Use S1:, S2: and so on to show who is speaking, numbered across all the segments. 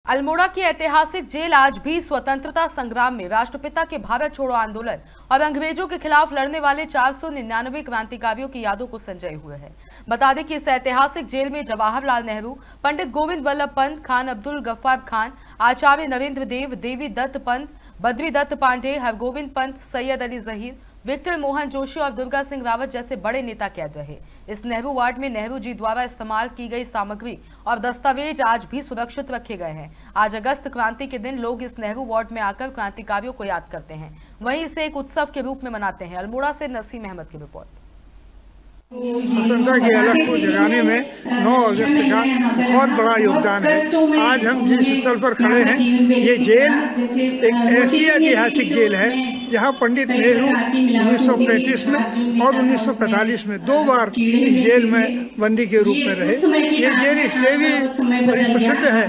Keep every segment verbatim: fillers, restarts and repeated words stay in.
S1: अल्मोड़ा की ऐतिहासिक जेल आज भी स्वतंत्रता संग्राम में राष्ट्रपिता के भारत छोड़ो आंदोलन और अंग्रेजों के खिलाफ लड़ने वाले चार सौ निन्यानवे क्रांतिकारियों की यादों को संजय हुए है। बता दें कि इस ऐतिहासिक जेल में जवाहरलाल नेहरू, पंडित गोविंद वल्लभ पंत, खान अब्दुल गफ्फार खान, आचार्य नरेंद्र देव, देवी दत्त पंत, बद्री दत्त पांडे, हरगोविंद पंत, सैयद अली जहीर, विक्टर मोहन जोशी और दुर्गा सिंह रावत जैसे बड़े नेता कैद रहे। इस नेहरू वार्ड में नेहरू जी द्वारा इस्तेमाल की गई सामग्री और दस्तावेज आज भी सुरक्षित रखे गए हैं। आज अगस्त क्रांति के दिन लोग इस नेहरू वार्ड में आकर क्रांतिकारियों को याद करते हैं, वहीं इसे एक उत्सव के रूप में मनाते हैं। अल्मोड़ा से नसीम अहमद की रिपोर्ट।
S2: स्वतंत्रता की अलख को जगाने में नौ अगस्त का बहुत बड़ा योगदान है। आज हम जिस स्थल पर खड़े हैं, ये जेल एक ऐसी ऐतिहासिक जेल है जहां पंडित नेहरू उन्नीस सौ पैंतीस में और उन्नीस सौ पैंतालीस में दो बार इस जेल में बंदी के रूप में रहे। ये जेल इसलिए भी बड़ी प्रसिद्ध है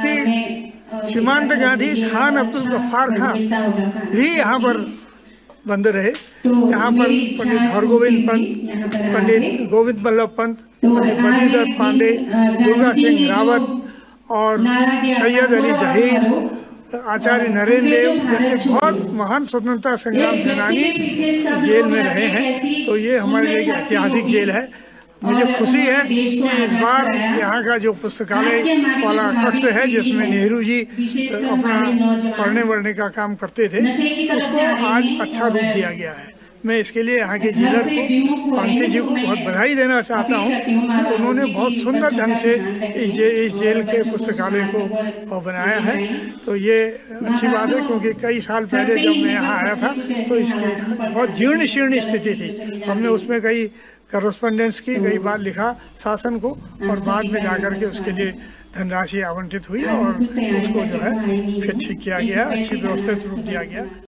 S2: कि सीमांत गांधी, खान अब्दुल गफ्फार खान भी यहाँ पर बंद रहे। यहाँ पर पंडित हरगोविंद पंत, पंडित गोविंद वल्लभ पंत, पंडित बद्री दत्त पांडे, दुर्गा सिंह रावत और सैयद अली जहीर, आचार्य नरेंद्र देव जैसे बहुत महान स्वतंत्रता संग्राम सेनानी जेल में रहे हैं। तो ये हमारे लिए ऐतिहासिक जेल है। मुझे खुशी है कि इस बार यहाँ का जो पुस्तकालय वाला कक्ष है जिसमें नेहरू जी अपना पढ़ने बढ़ने का काम करते थे, उसको आज अच्छा रूप दिया गया है। मैं इसके लिए यहाँ के जेलर को, पांडे जी को बहुत बधाई देना चाहता हूँ कि उन्होंने बहुत सुंदर ढंग से इस, जे, इस जेल के पुस्तकालय को बनाया है। तो ये अच्छी बात है, क्योंकि कई साल पहले जब मैं यहाँ आया था तो इसकी बहुत जीर्ण शीर्ण स्थिति थी। हमने उसमें कई करस्पॉन्डेंस की, कई बार लिखा शासन को और बाद में जाकर के उसके लिए धनराशि आवंटित हुई और उसको जो है फिर ठीक किया गया, अच्छी व्यवस्थित रूप दिया गया।